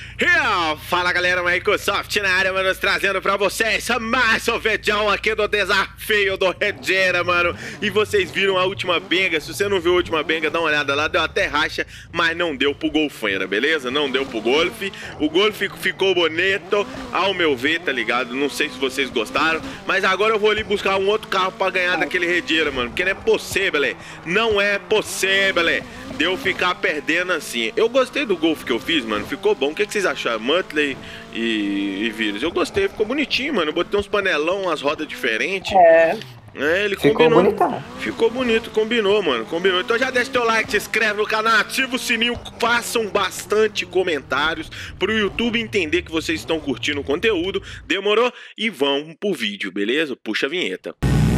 Fala galera, Microsoft na área, mano, trazendo pra vocês mais um vídeo aqui do desafio do Redeira, mano. E vocês viram a última benga, se você não viu a última benga, dá uma olhada lá, deu até racha, mas não deu pro golfeira, beleza? Não deu pro golfe, o golfe ficou bonito, ao meu ver, tá ligado? Não sei se vocês gostaram, mas agora eu vou ali buscar um outro carro pra ganhar daquele Redeira, mano, porque não é possível, não é possível de eu ficar perdendo assim. Eu gostei do golfe que eu fiz, mano, ficou bom. O que vocês acharam? Muttley e vírus. Eu gostei, ficou bonitinho, mano. Eu botei uns panelão, umas rodas diferentes. Ele ficou combinou. Bonitão. Ficou bonito, combinou, mano. Combinou. Então já deixa teu like, se inscreve no canal, ativa o sininho, façam bastante comentários pro YouTube entender que vocês estão curtindo o conteúdo. Demorou? E vamos pro vídeo, beleza? Puxa a vinheta.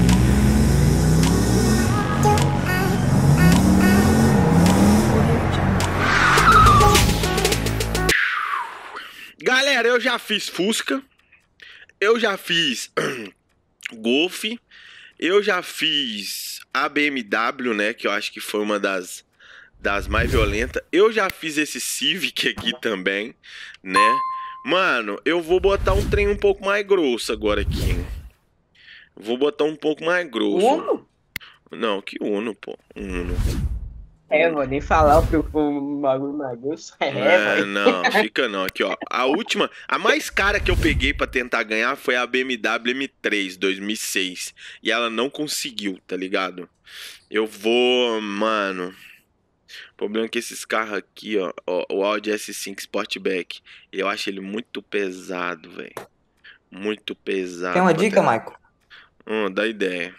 Galera, eu já fiz Fusca, eu já fiz Golf, eu já fiz a BMW, né, que eu acho que foi uma das mais violentas. Eu já fiz esse Civic aqui também, né. Mano, eu vou botar um trem um pouco mais grosso agora aqui. Vou botar um pouco mais grosso. Uno? Não, que Uno, pô. Uno. Vou nem falar o bagulho mais grosso. Não, fica não. Aqui, ó. A última, a mais cara que eu peguei pra tentar ganhar foi a BMW M3 2006. E ela não conseguiu, tá ligado? Eu vou, mano. O problema é que esses carros aqui, ó, o Audi S5 Sportback, eu acho ele muito pesado, velho. Muito pesado. Tem uma dica, Michael? Dá ideia.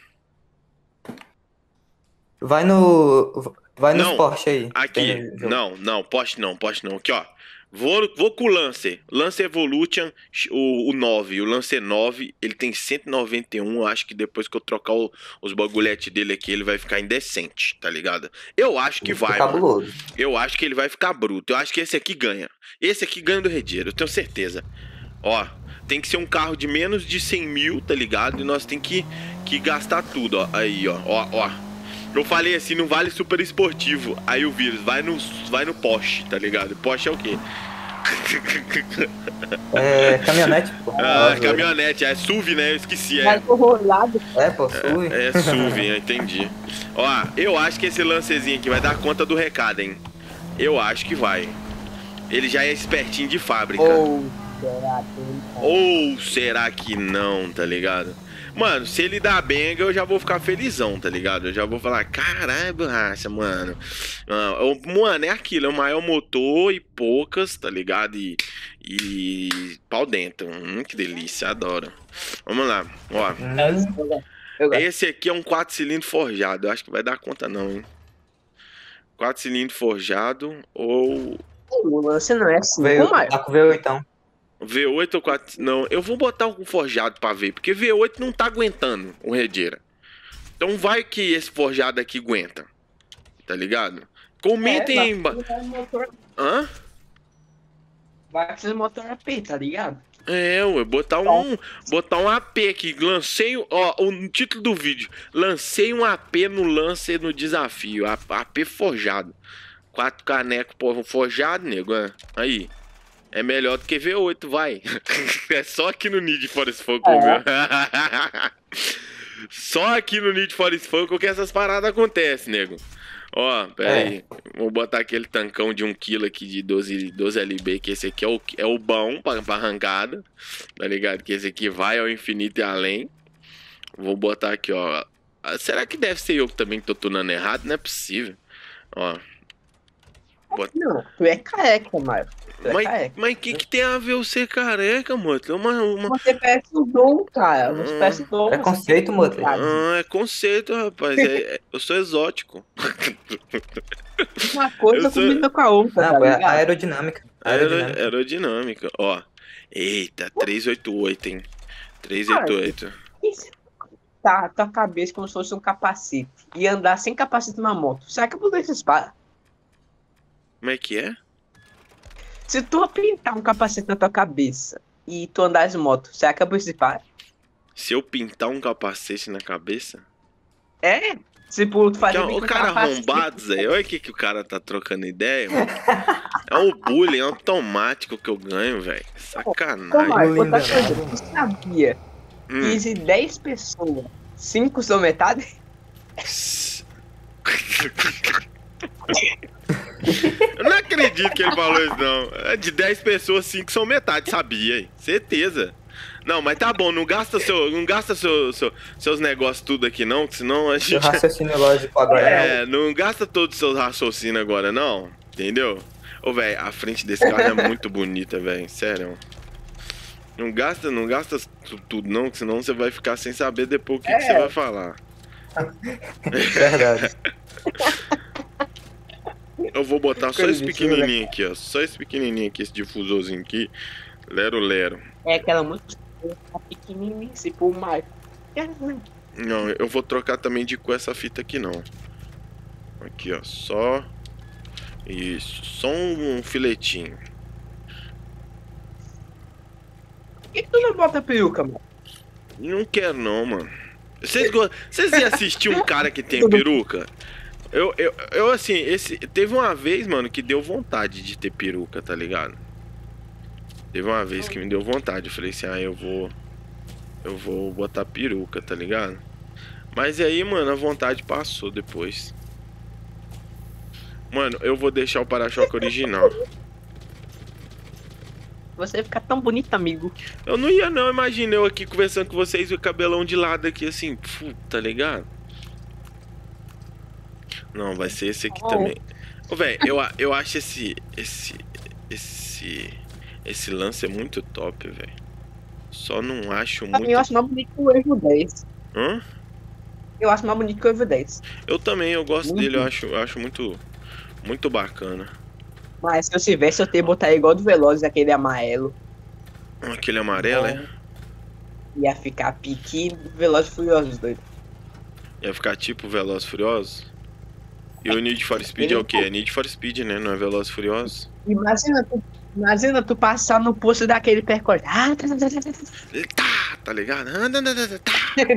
Vai nos Porsche aí. Aqui, não, Porsche não. Aqui, ó. Vou com o Lancer. Lancer Evolution, o 9. O Lancer 9, ele tem 191. Eu acho que depois que eu trocar os bagulhetes dele aqui, ele vai ficar indecente, tá ligado? Eu acho que vai, mano. Eu acho que ele vai ficar bruto. Eu acho que esse aqui ganha. Esse aqui ganha do Redeira, eu tenho certeza. Ó, tem que ser um carro de menos de 100 mil, tá ligado? E nós tem que gastar tudo, ó. Aí, ó. Eu falei assim, não vale super esportivo. Aí o vírus, vai no Porsche, tá ligado? Porsche é o quê? É caminhonete, pô. Caminhonete, é SUV, né? Eu esqueci. Pô, SUV. É SUV, eu entendi. Ó, eu acho que esse lancezinho aqui vai dar conta do recado, hein? Eu acho que vai. Ele já é espertinho de fábrica. Ou será que não, tá ligado? Mano, se ele dá benga, eu já vou ficar felizão, tá ligado? Eu já vou falar, caralho, borracha, mano. Mano, é aquilo, é o maior motor e poucas, tá ligado? E pau dentro. Que delícia, adoro. Vamos lá, ó. Esse aqui é um 4 cilindros forjado. Eu acho que vai dar conta não, hein? 4 cilindros forjado ou... O lance não é assim, tá com V8 então. V8 ou 4... Não, eu vou botar um forjado pra ver, porque V8 não tá aguentando o Redeira. Então vai que esse forjado aqui aguenta. Tá ligado? Comentem aí embaixo. Hã? Vai precisar motor AP, tá ligado? Ué, botar um AP aqui. Lancei, ó, o título do vídeo. Lancei um AP no Lancer no desafio. AP forjado. 4 canecos forjado, nego. Aí. É melhor do que V8, vai. É só aqui no Need for Speed, meu. Só aqui no Need for Speed que essas paradas acontecem, nego. Ó, pera aí. Vou botar aquele tancão de 1 kg aqui de 12 LB, que esse aqui é o bom pra arrancada. Tá ligado? Que esse aqui vai ao infinito e além. Vou botar aqui, ó. Será que deve ser eu que também tô tunando errado? Não é possível. Ó. Não, tu é careca, Mário. Mas que tem a ver você careca, Muttley? Você parece o Dom, cara. Você parece o Dom. É conceito, Muttley. É conceito, rapaz. Eu sou exótico. Uma coisa combina com a outra, Não, tá é ligado? aerodinâmica. Aerodinâmica. Ó. Eita, 388, hein? 388. E se tá tua cabeça como se fosse um capacete e andar sem capacete na moto? Será que a polícia para? Como é que é? Se tu pintar um capacete na tua cabeça e tu andar de moto, será que a polícia para? Se eu pintar um capacete na cabeça? Tipo, tu faz O cara arrombado, Zé. Olha aqui que o cara tá trocando ideia, mano. É um bullying automático que eu ganho, velho. Ô, Sacanagem. Marco, outra Lindo, coisa, né? tu sabia que de 10 pessoas, 5 são metade? Eu não acredito que ele falou isso, não. De 10 pessoas, 5 são metade, sabia, hein? Certeza. Não, mas tá bom, não gasta seus negócios tudo aqui, não, que senão a Seu gente. raciocínio lógico agora É, não gasta todos os seus raciocínios agora, não. Entendeu? Ô, velho, a frente desse carro é muito bonita, velho. Sério. Não gasta tudo, não, que senão você vai ficar sem saber depois o que você vai falar. Verdade. Eu vou botar só esse pequenininho aqui, ó. Só esse pequenininho aqui, esse difusorzinho aqui. Lero, lero. É aquela música pequenininha, se for o Marco. Não, eu vou trocar também de cor essa fita aqui, não. Aqui, ó. Só. Isso. Só um filetinho. Por que tu não bota peruca, mano? Não quero, não, mano. Vocês iam assistir um cara que tem peruca? Eu assim, teve uma vez, mano, que deu vontade de ter peruca, tá ligado? Teve uma vez que me deu vontade. Eu falei assim, eu vou botar peruca, tá ligado? Mas aí, mano, a vontade passou depois. Mano, eu vou deixar o para-choque original. Você vai ficar tão bonito, amigo. Eu não ia, não. Imagina eu aqui conversando com vocês e o cabelão de lado aqui, assim, tá ligado? Não, vai ser esse aqui também. Ô, velho, eu acho esse lance é muito top, velho. Só não acho Pra mim, muito... eu acho mais bonito que o Evo 10. Hã? Eu acho mais bonito que o Evo 10. Eu também, eu gosto Muito. dele. Eu acho muito bacana. Mas se eu tivesse, eu teria botar igual do Velozes, aquele amarelo. Aquele amarelo, é? Ia ficar pique Velozes e Furiosos, doido. Ia ficar tipo Velozes e Furiosos? E o Need for Speed é o quê? É Need for Speed, né? Não é Velozes e Furiosos? Imagina tu passar no posto daquele percorte. Tá ligado? Tá.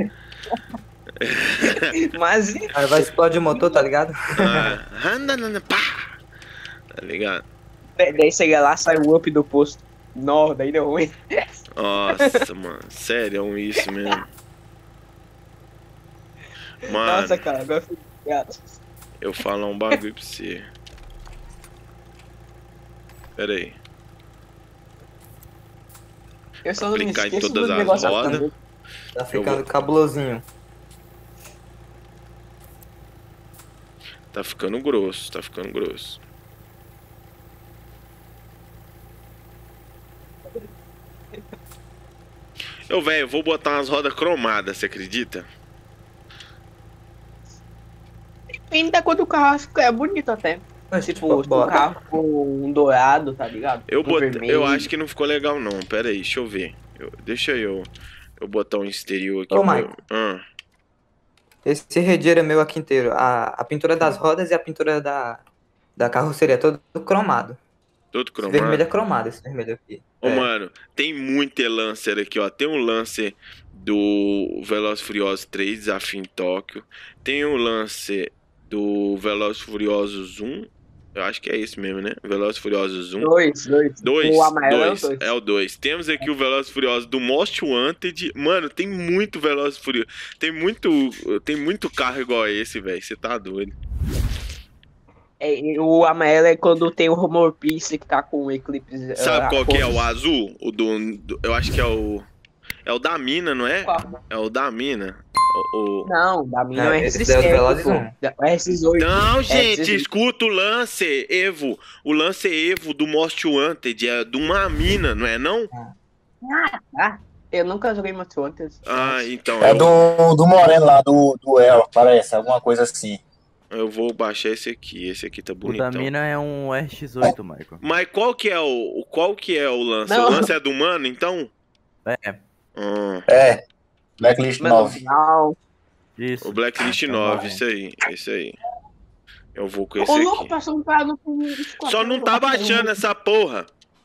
Mas Aí vai explodir o motor, tá ligado? Pá. Tá ligado? daí chega lá, sai o up do posto. Nó, daí deu ruim. Nossa, mano. Sério, é isso mesmo. Mano, Nossa, cara, agora eu fui ligado. eu falar um bagulho pra você. Pera aí. Eu só não me Aplicar em esqueço todas do as negócio rodas. também. Tá ficando cabulosinho. Tá ficando grosso, tá ficando grosso. Velho, vou botar umas rodas cromadas, você acredita? Depende da cor do carro, acho que é bonito até. Tipo, se o carro com um dourado, tá ligado? Eu acho que não ficou legal não. Pera aí, deixa eu ver. Deixa eu botar um exterior aqui. Ô, Mike. Esse Redeira é meu aqui inteiro. A pintura das rodas e a pintura da carroceria é todo cromado. Todo Esse cromado? vermelho é cromado, esse vermelho aqui. Ô, mano, tem muito Lancer aqui, ó. Tem um Lancer do Velozes e Furiosos 3, Desafio em Tóquio. Tem um Lancer do Velozes e Furiosos 1. Eu acho que é esse mesmo, né? Velozes e Furiosos 1. Dois. O amarelo é o 2. É o 2. Temos aqui o Velozes e Furiosos do Most Wanted. Mano, tem muito Velozes e Furiosos. Tem muito carro igual a esse, velho. Você tá doido. O amarelo é quando tem o Rumor Piece que tá com o Eclipse. Sabe qual que é o azul? Eu acho que é o... É o da mina, não é? Qual? É o da mina. Não, da minha é esse é o Velozes RX7. 1. É RX8. Não, gente, RX8. escuta o Lancer Evo. O Lancer Evo do Most Wanted é de uma mina, não é não? Ah, eu nunca joguei Most Wanted. Ah, então É do Moreno lá, do El, parece, alguma coisa assim. eu vou baixar esse aqui. Esse aqui tá O bonitão. da mina é um RX8, Michael. Mas qual que é o Lancer? Não. O Lancer é do mano, então? É, É, Blacklist Mano, 9. não. isso. O Blacklist 9, isso aí. Eu vou com esse Ô, louco, aqui. passou um cara no Só não tá baixando essa porra.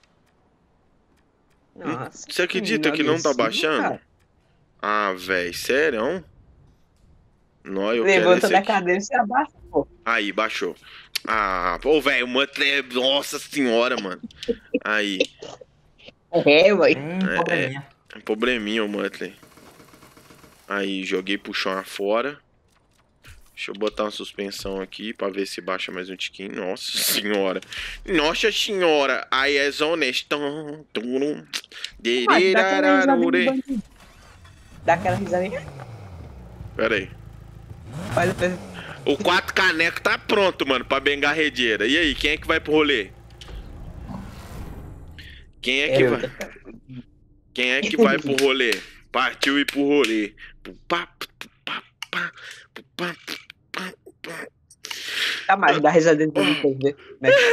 Nossa, Você acredita que não tá baixando? cara. Ah, velho, sério? Não, eu quero Levanta esse da aqui. cadeira e se abaixa, pô. Aí, baixou. Ah, pô, velho, o Muttley, nossa senhora, mano. Aí. É, ué. Probleminha. É um probleminha o Muttley. Aí, joguei pro chão afora. Deixa eu botar uma suspensão aqui pra ver se baixa mais um tiquinho. Nossa senhora. Nossa senhora. Aí é honestão. Dá aquela risadinha. Pera aí. Olha, O 4 caneco tá pronto, mano, pra bengar redeira. E aí, quem é que vai pro rolê? Quem é que vai? Quem é que vai pro rolê? Partiu ir pro rolê. Tá mais, dá risadinha pra vocês ver como é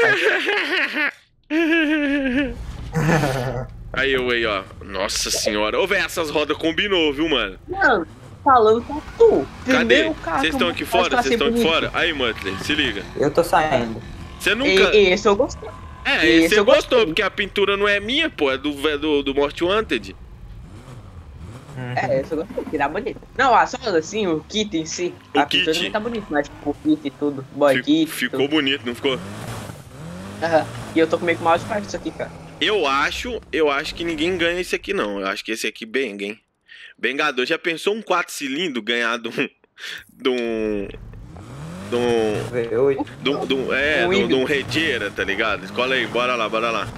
que faz. Aí eu aí, ó. Nossa senhora. Ô, velho, essas rodas combinou, viu, mano? Mano, falando pra tu. Cadê? Primeiro carro Vocês estão que aqui eu fora? faço Vocês estão aqui bonito. fora? Aí, Muttley, se liga. Eu tô saindo. Você nunca... Esse eu gostei. É, esse você eu gostou, gostei. porque a pintura não é minha, pô. É do Most Wanted. É, esse eu gostei. Tirar bonito. Não, só assim, o kit em si. O A pintura kit. não tá bonito, mas tipo, o kit e tudo. Boy kit. Ficou tudo. bonito, não ficou? Aham. E eu tô com meio que mal de parte disso aqui, cara. Eu acho que ninguém ganha esse aqui, não. Eu acho que esse aqui benga, hein? Bengador. Já pensou um 4 cilindros ganhar de um V8. de um Redeira, tá ligado? Escola aí, bora lá, bora lá.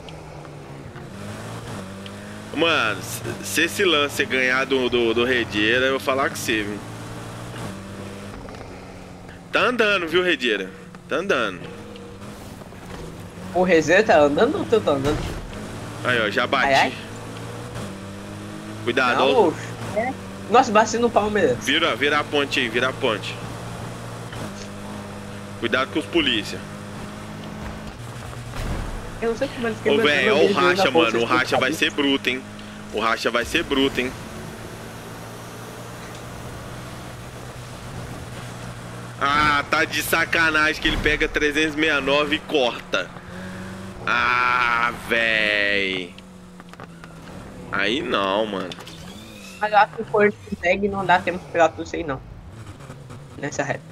Mano, se esse lance ganhar do Redeira, eu vou falar com você, viu? Tá andando, viu, Redeira? Tá andando. O Rezeiro tá andando ou tu tá andando? Aí, ó, já bati. Ai, ai. Cuidado, Não, ó. oxe. É. Nossa, bati no Palmeiras. Vira a ponte aí, vira a ponte. Cuidado com os polícia. Eu não sei como eles Ô, quebram velho, ó o eles racha, usam mano. O pontes racha vai especiais. ser bruto, hein? O racha vai ser bruto, hein? Ah, tá de sacanagem que ele pega 369 e corta. Ah, véi. Aí não, mano. Mas eu acho que for consegue não dá tempo pra pegar tudo isso aí, não. Nessa reta.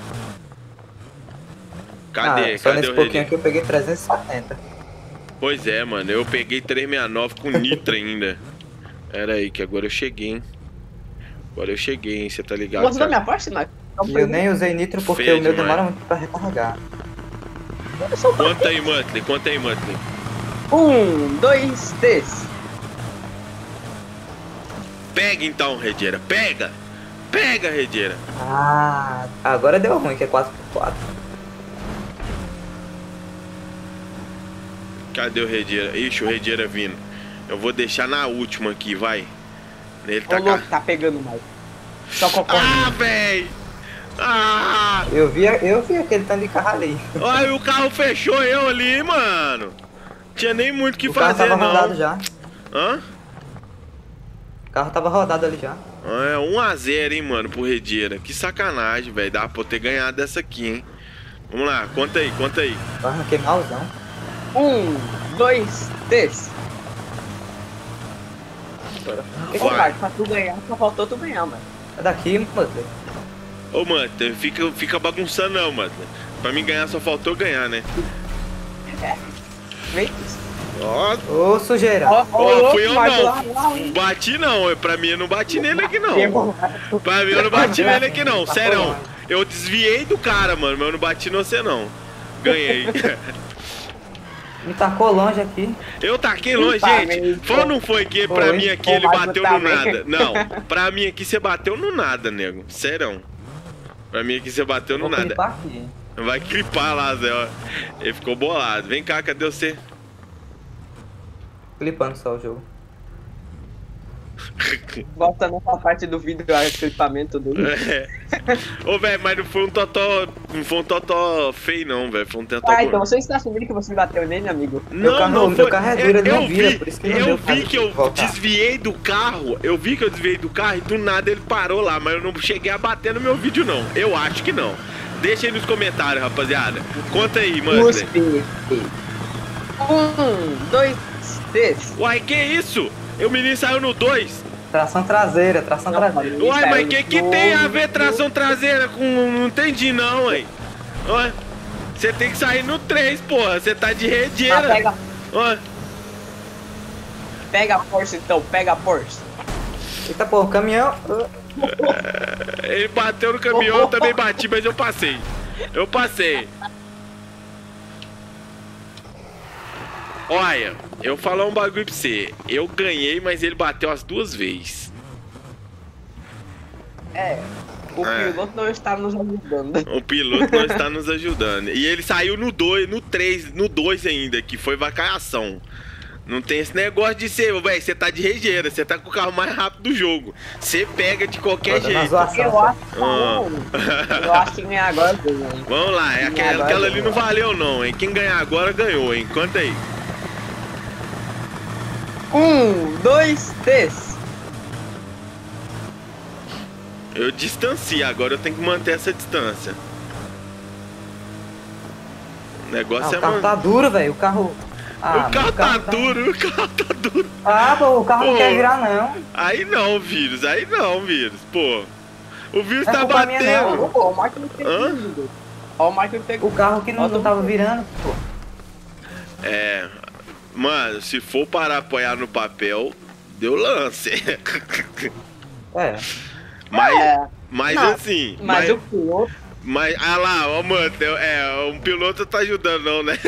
Cadê? Só Cadê nesse o pouquinho Redeira? aqui eu peguei 370. Pois é, mano. Eu peguei 369 com nitro ainda. Pera aí, que agora eu cheguei, hein? Agora eu cheguei, hein? Você tá ligado? Gosto da cara? minha parte, Marco? E eu nem usei nitro porque Feio o meu demais. demora muito pra recarregar. Conta aí, Muttley. Conta aí, Muttley. 1, 2, 3. Pega então, Redeira. Pega! Pega, Redeira. Ah, agora deu ruim, que é 4x4. Cadê o Redeira? Ixi, o Redeira vindo. Eu vou deixar na última aqui, vai. Ele Ô, tá louco, cá. tá pegando mais. Só cocô. Ah, véi! Ah! Eu vi aquele tanto de carro ali. Olha, o carro fechou eu ali, mano. Tinha nem muito o que O carro fazer, tava rodado não. já. Hã? O carro tava rodado ali já. É 1x0, hein, mano, pro Redeira. Que sacanagem, velho. Dá pra eu ter ganhado dessa aqui, hein. Vamos lá, conta aí, conta aí. Eu arranquei malzão. 1, 2, 3. Esse Vai. cara, pra tu ganhar, só faltou tu ganhar, mano. É daqui, mano. Ô, mano, fica bagunçando não, mano. Pra mim ganhar só faltou ganhar, né? Vem isso. Ó, Ô, sujeira. ó, fui eu Marco, não. lá. Bati não, pra mim eu não bati nele aqui não. Pegou. Pra mim eu não bati nele aqui não, sério. Eu desviei do cara, mano, mas eu não bati em você não. Ganhei. Me tacou longe aqui. Eu taquei longe, Tá, gente. mas- Foi ou não foi que pra Foi. mim aqui Ô, ele Marco, bateu tá no bem. nada? Não, pra mim aqui você bateu no nada, nego. Sério. Pra mim aqui você bateu no Vou nada. clipar aqui. Vai clipar lá, Zé. Ó. Ele ficou bolado. Vem cá, cadê você? Clipando só o jogo. Bota nessa parte do vídeo o equipamento dele. É. Ô, velho, mas não foi um totó. Não foi um totó feio, não, velho. Foi um totó. Ah, então você está assumindo que você bateu nele, amigo? Meu carro- meu carro é duro, ele não vira, por isso que não eu deu vi pra que eu voltar. desviei do carro. Eu vi que eu desviei do carro e do nada ele parou lá. Mas eu não cheguei a bater no meu vídeo, não. Eu acho que não. Deixa aí nos comentários, rapaziada. Conta aí, mano. Cuspe. 1, 2, 3. Uai, que isso? O menino saiu no 2. Tração traseira, tração traseira. Uai, mas que tem a ver tração traseira com... Não entendi não, ué. Ué, Você tem que sair no 3, porra. Você tá de redeira. Ah, pega, Ó, pega a força então, pega a força. Eita, pô, o caminhão. ele bateu no caminhão, eu também bati, mas eu passei. Eu passei. Olha, eu vou falar um bagulho pra você. Eu ganhei, mas ele bateu as 2 vezes. O piloto não está nos ajudando. O piloto não está nos ajudando. E ele saiu no 2, no 3, no 2 ainda, que foi vacaiação. Não tem esse negócio de ser, velho, você tá de rejeira, você tá com o carro mais rápido do jogo. Você pega de qualquer jeito. Eu acho que eu acho que ganhar agora ganhou, hein? Vamos lá, aquela ali não valeu não, hein? Quem ganhar agora ganhou, hein? Conta aí. 1, 2, 3. Eu distancio, agora eu tenho que manter essa distância. O negócio O carro tá duro, velho. O carro. o carro tá duro, o carro tá duro. Ah, pô, o carro Pô. não quer virar, não. Aí não, vírus, pô. O vírus Não é tá culpa minha, batendo. não. Ó, o Michael pegou. Hã? Ó, o Michael pegou. O carro que não tava virando, pô. É. Mano, se for para apoiar no papel, deu lance. É. Mas Não, assim. Mas o piloto. Mas, ah lá, ó, mano, um piloto tá ajudando, não, né?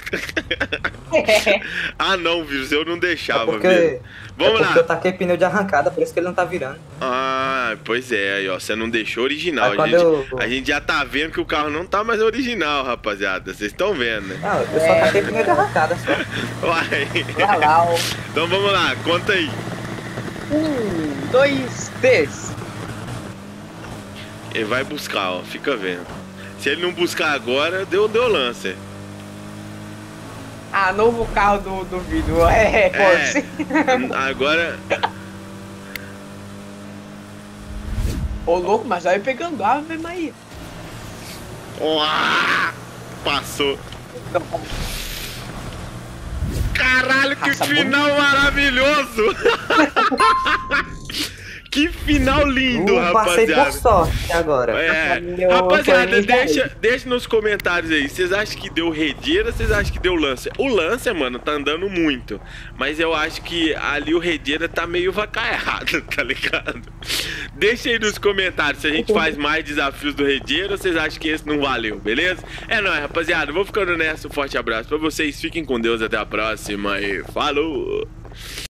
Ah, não, vírus, eu não deixava, vírus. Vamos porque lá. eu taquei pneu de arrancada, por isso que ele não tá virando. Ah, pois é, aí, ó, você não deixou original. Aí quando A gente já tá vendo que o carro não tá mais original, rapaziada. Vocês estão vendo, né? Não, eu só taquei pneu de arrancada só. Uai. Vai lá, ó. Então vamos lá, conta aí. 1, 2, 3. Ele vai buscar, ó, fica vendo. Se ele não buscar agora, deu lance. Ah, novo carro do vídeo. Força. Agora. Ô, louco, mas vai pegando ave, Maria. Uá, passou. Caralho, que Raça final maravilhoso! Que final lindo, Passei rapaziada. por sorte agora. Rapaziada, deixa nos comentários aí. Vocês acham que deu redeira ou vocês acham que deu lance? O lance, mano, tá andando muito. Mas eu acho que ali o redeira tá meio vacaiado, tá ligado? Deixa aí nos comentários se a gente faz mais desafios do redeira ou vocês acham que esse não valeu, beleza? É nóis, rapaziada. Vou ficando nessa. Um forte abraço pra vocês. Fiquem com Deus. Até a próxima e falou!